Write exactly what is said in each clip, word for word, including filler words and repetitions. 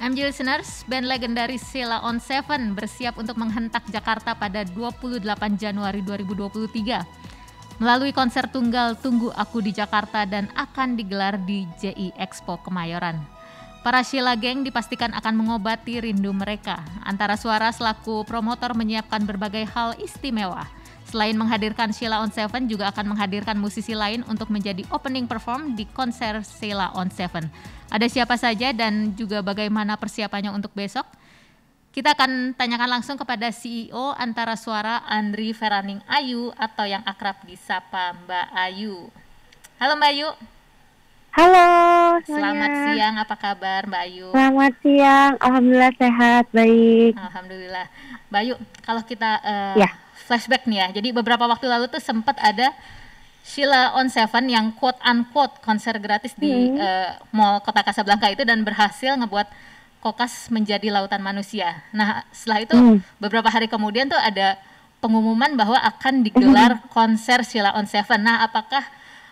M J listeners, band legendaris Sheila on Seven bersiap untuk menghentak Jakarta pada dua puluh delapan Januari dua ribu dua puluh tiga melalui konser tunggal Tunggu Aku di Jakarta dan akan digelar di J I Expo Kemayoran. Para Sheila Gang dipastikan akan mengobati rindu mereka. Antara Suara selaku promotor menyiapkan berbagai hal istimewa. Selain menghadirkan Sheila on Seven, juga akan menghadirkan musisi lain untuk menjadi opening perform di konser Sheila on Seven. Ada siapa saja dan juga bagaimana persiapannya untuk besok? Kita akan tanyakan langsung kepada C E O Antara Suara, Andri Feraning Ayu, atau yang akrab disapa Mbak Ayu. Halo Mbak Ayu. Halo semuanya. Selamat siang, apa kabar Mbak Ayu? Selamat siang, Alhamdulillah sehat, baik. Alhamdulillah. Mbak Ayu, kalau kita uh, ya. flashback nih ya, jadi beberapa waktu lalu tuh sempat ada Sheila on Seven yang quote unquote konser gratis di hmm. uh, Mall Kota Kasablanka itu dan berhasil ngebuat Kokas menjadi lautan manusia. Nah setelah itu hmm. beberapa hari kemudian tuh ada pengumuman bahwa akan digelar hmm. konser Sheila on Seven. Nah apakah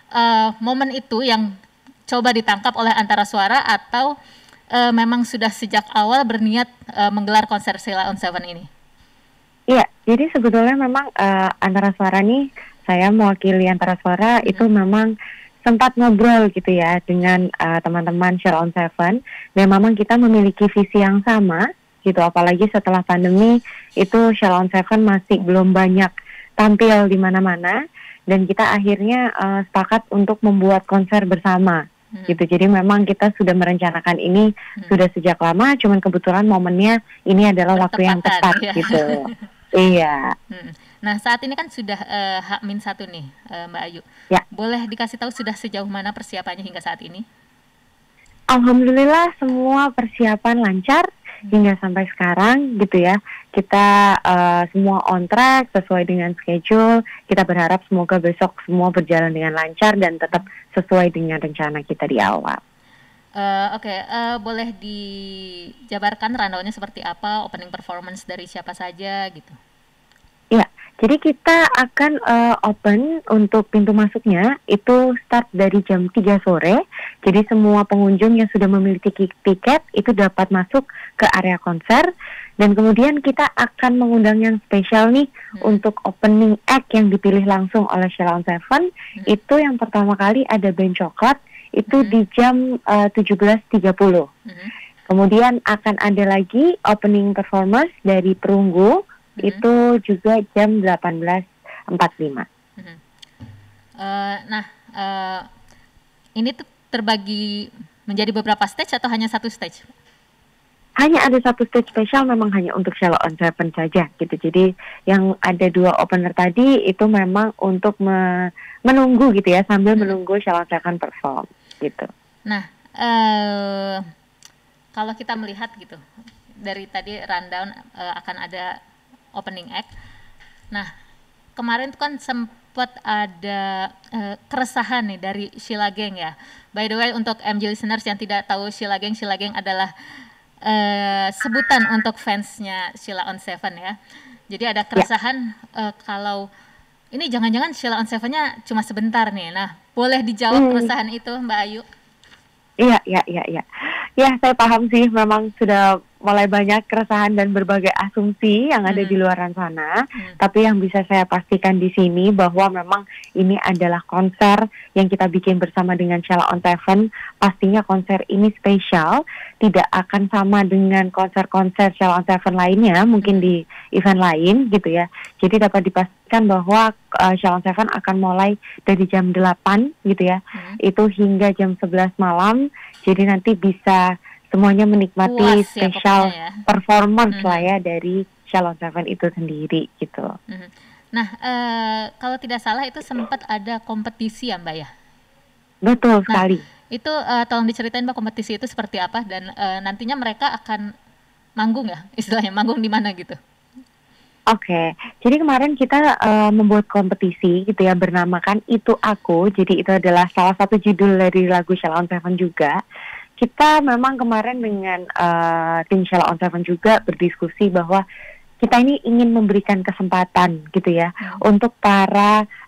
uh, momen itu yang coba ditangkap oleh Antara Suara atau uh, memang sudah sejak awal berniat uh, menggelar konser Sheila on Seven ini? Iya, jadi sebetulnya memang uh, Antara Suara nih, saya mewakili Antara Suara hmm. itu memang sempat ngobrol gitu ya dengan uh, teman-teman Sheila on Seven, dan memang kita memiliki visi yang sama gitu, apalagi setelah pandemi itu Sheila on Seven masih belum banyak tampil di mana-mana, dan kita akhirnya uh, sepakat untuk membuat konser bersama. Hmm. gitu. Jadi memang kita sudah merencanakan ini hmm. sudah sejak lama, cuman kebetulan momennya ini adalah waktu yang tepat ya. gitu. Iya. Hmm. Nah saat ini kan sudah uh, H minus satu nih uh, Mbak Ayu. Ya. Boleh dikasih tahu sudah sejauh mana persiapannya hingga saat ini? Alhamdulillah semua persiapan lancar hmm. hingga sampai sekarang gitu ya. Kita uh, semua on track sesuai dengan schedule. Kita berharap semoga besok semua berjalan dengan lancar dan tetap sesuai dengan rencana kita di awal. Uh, Oke, okay. uh, boleh dijabarkan rundown-nya seperti apa, opening performance dari siapa saja gitu? Ya, jadi kita akan uh, open untuk pintu masuknya itu start dari jam tiga sore. Jadi semua pengunjung yang sudah memiliki tiket itu dapat masuk ke area konser. Dan kemudian kita akan mengundang yang spesial nih hmm. untuk opening act yang dipilih langsung oleh Sheila on Seven. Hmm. Itu yang pertama kali ada band Coklat. Itu hmm. di jam uh, tujuh belas tiga puluh. Hmm. Kemudian akan ada lagi opening performance dari Perunggu, hmm. itu juga jam delapan belas empat puluh lima. Hmm. Uh, nah, uh, ini tuh terbagi menjadi beberapa stage atau hanya satu stage? Hanya ada satu stage spesial, memang hanya untuk Sheila on Seven saja gitu. Jadi yang ada dua opener tadi itu memang untuk me- menunggu gitu ya, sambil hmm. menunggu Sheila on Seven perform gitu. Nah, uh, kalau kita melihat gitu dari tadi rundown uh, akan ada opening act. Nah, kemarin tuh kan sempat ada uh, keresahan nih dari Sheila Gang ya. By the way, untuk M J listeners yang tidak tahu Sheila Gang, Sheila Gang adalah Uh, sebutan untuk fansnya Sheila on Seven ya. Jadi ada keresahan ya. uh, kalau ini jangan-jangan Sheila on Seven-nya cuma sebentar nih. Nah, boleh dijawab hmm. keresahan itu Mbak Ayu? Iya, iya, iya, iya. Ya, saya paham sih, memang sudah mulai banyak keresahan dan berbagai asumsi yang ada hmm. di luar sana. Hmm. Tapi yang bisa saya pastikan di sini bahwa memang ini adalah konser yang kita bikin bersama dengan Sheila on Seven. Pastinya konser ini spesial, tidak akan sama dengan konser-konser Sheila on Seven lainnya, mungkin di event lain gitu ya. Jadi dapat dipastikan bahwa uh, Sheila on Seven akan mulai dari jam delapan gitu ya, hmm. itu hingga jam sebelas malam. Jadi nanti bisa semuanya menikmati puas, special ya, ya. performance mm-hmm. lah ya dari Sheila on Seven itu sendiri gitu. Mm-hmm. Nah, uh, kalau tidak salah itu sempat ada kompetisi ya Mbak ya? Betul nah, sekali. Itu uh, tolong diceritain Mbak, kompetisi itu seperti apa dan uh, nantinya mereka akan manggung ya, istilahnya manggung di mana gitu? Oke, okay. Jadi kemarin kita uh, membuat kompetisi gitu ya, bernamakan Itu Aku. Jadi itu adalah salah satu judul dari lagu Sheila on Seven juga. Kita memang kemarin dengan uh, tim Sheila on Seven juga berdiskusi bahwa kita ini ingin memberikan kesempatan gitu ya hmm. untuk para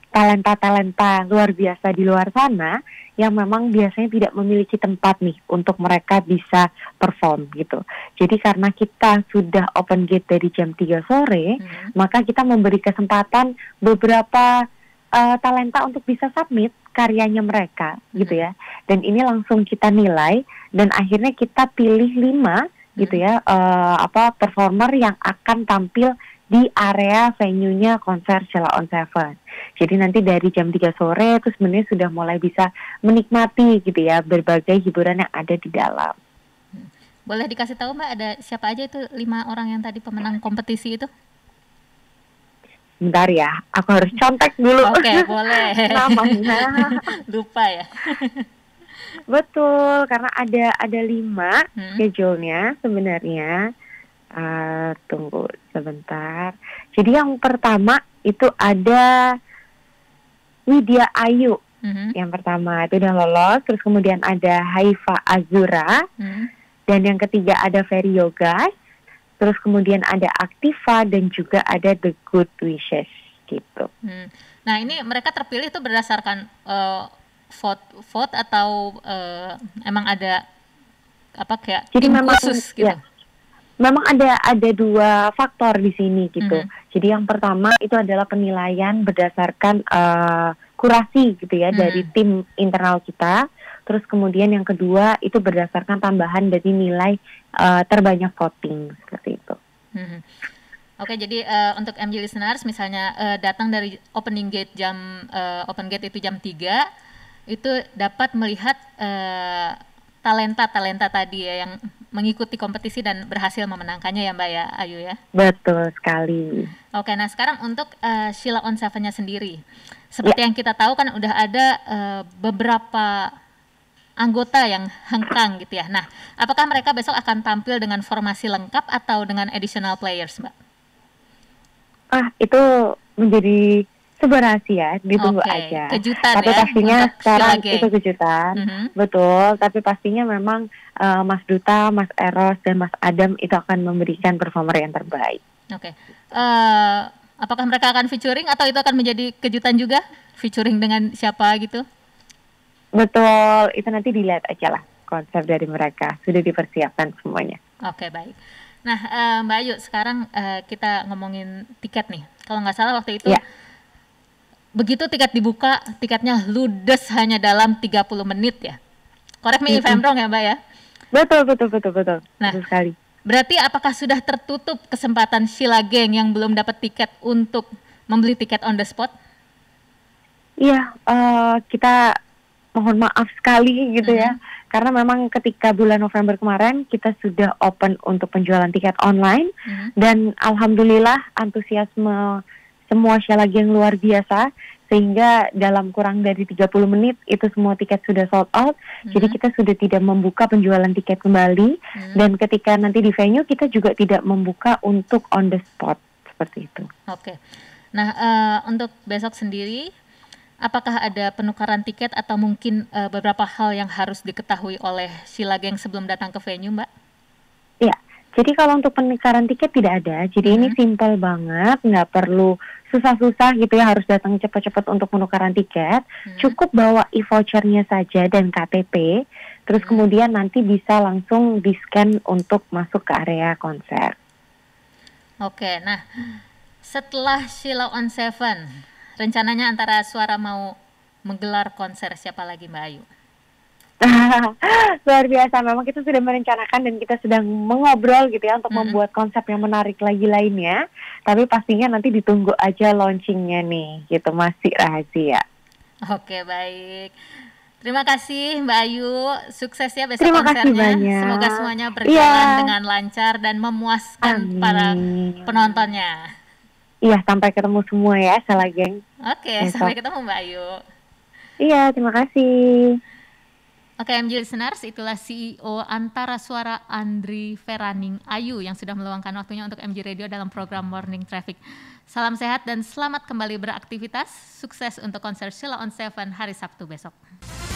talenta-talenta luar biasa di luar sana yang memang biasanya tidak memiliki tempat nih untuk mereka bisa perform gitu. Jadi karena kita sudah open gate dari jam tiga sore, hmm. maka kita memberi kesempatan beberapa uh, talenta untuk bisa submit karyanya mereka hmm. gitu ya. Dan ini langsung kita nilai dan akhirnya kita pilih lima hmm. gitu ya, uh, apa performer yang akan tampil di area venue-nya konser Sheila on Seven. Jadi nanti dari jam tiga sore terus sebenarnya sudah mulai bisa menikmati gitu ya berbagai hiburan yang ada di dalam. Boleh dikasih tahu Mbak ada siapa aja itu lima orang yang tadi pemenang kompetisi itu? Bentar ya, aku harus contek dulu. Oke, okay, boleh. Namanya. Lupa ya. Betul, karena ada ada lima hmm. schedule-nya sebenarnya. Uh, tunggu sebentar. Jadi yang pertama itu ada Widya Ayu. Mm-hmm. Yang pertama itu udah lolos. Terus kemudian ada Haifa Azura. Mm-hmm. Dan yang ketiga ada Ferry Yogas. Terus kemudian ada Aktiva dan juga ada The Good Wishes gitu. Hmm. Nah ini mereka terpilih itu berdasarkan uh, vote vote atau uh, emang ada apa kayak Jadi tim memang, khusus gitu? Ya. Memang ada ada dua faktor di sini gitu. Mm-hmm. Jadi yang pertama itu adalah penilaian berdasarkan uh, kurasi gitu ya mm-hmm. dari tim internal kita. Terus kemudian yang kedua itu berdasarkan tambahan dari nilai uh, terbanyak voting seperti itu. Mm-hmm. Oke, jadi uh, untuk M J listeners misalnya uh, datang dari opening gate jam uh, open gate itu jam tiga itu dapat melihat uh, talenta-talenta tadi ya yang mengikuti kompetisi dan berhasil memenangkannya ya Mbak ya Ayu ya. Betul sekali. Oke, nah sekarang untuk uh, Sheila on Seven-nya sendiri. Seperti ya. yang kita tahu kan udah ada uh, beberapa anggota yang hengkang gitu ya. Nah, apakah mereka besok akan tampil dengan formasi lengkap atau dengan additional players Mbak? Ah, itu menjadi sebuah rahasia, ditunggu okay. aja. Kejutan tapi ya, pastinya sekarang itu kejutan, mm-hmm. betul. Tapi pastinya memang uh, Mas Duta, Mas Eros, dan Mas Adam itu akan memberikan performer yang terbaik. Oke. Okay. Uh, apakah mereka akan featuring atau itu akan menjadi kejutan juga? Featuring dengan siapa gitu? Betul, itu nanti dilihat aja lah konsep dari mereka. Sudah dipersiapkan semuanya. Oke, okay, baik. Nah, uh, Mbak Ayu, sekarang uh, kita ngomongin tiket nih. Kalau nggak salah waktu itu. Yeah. Begitu tiket dibuka, tiketnya ludes hanya dalam tiga puluh menit ya. Correct me if I'm wrong ya Mbak ya? Betul, betul, betul, betul. Nah, betul sekali. Berarti apakah sudah tertutup kesempatan Sheila Gang yang belum dapat tiket untuk membeli tiket on the spot? Iya, uh, kita mohon maaf sekali gitu mm-hmm. ya. Karena memang ketika bulan November kemarin kita sudah open untuk penjualan tiket online. Mm-hmm. Dan alhamdulillah antusiasme semua Sheila Gang luar biasa, sehingga dalam kurang dari tiga puluh menit itu semua tiket sudah sold out. Hmm. Jadi kita sudah tidak membuka penjualan tiket kembali. Hmm. Dan ketika nanti di venue kita juga tidak membuka untuk on the spot seperti itu. Oke. Nah uh, untuk besok sendiri, apakah ada penukaran tiket atau mungkin uh, beberapa hal yang harus diketahui oleh Sheila Gang sebelum datang ke venue, Mbak? Iya. Jadi kalau untuk penukaran tiket tidak ada. Jadi hmm. ini simple banget, nggak perlu susah-susah gitu ya harus datang cepat-cepat untuk penukaran tiket. Hmm. Cukup bawa e-vouchernya saja dan K T P. Terus hmm. kemudian nanti bisa langsung di-scan untuk masuk ke area konser. Oke, nah setelah Sheila on Seven, rencananya Antara Suara mau menggelar konser siapa lagi Mbak Ayu? Luar biasa, memang kita sudah merencanakan dan kita sedang mengobrol gitu ya untuk mm-hmm. membuat konsep yang menarik lagi lainnya. Tapi pastinya nanti ditunggu aja launchingnya nih, gitu, masih rahasia. Oke, baik. Terima kasih Mbak Ayu, sukses ya besok Terima konsernya. Semoga semuanya berjalan yeah. dengan lancar dan memuaskan Amin. Para penontonnya. Iya, sampai ketemu semua ya, Sheila Gang. Oke, besok. Sampai ketemu Mbak Ayu. Iya, terima kasih. Oke, M J listeners, itulah C E O Antara Suara Andri Feraning Ayu yang sudah meluangkan waktunya untuk M J Radio dalam program Morning Traffic. Salam sehat dan selamat kembali beraktivitas. Sukses untuk konser Sheila on Seven hari Sabtu besok.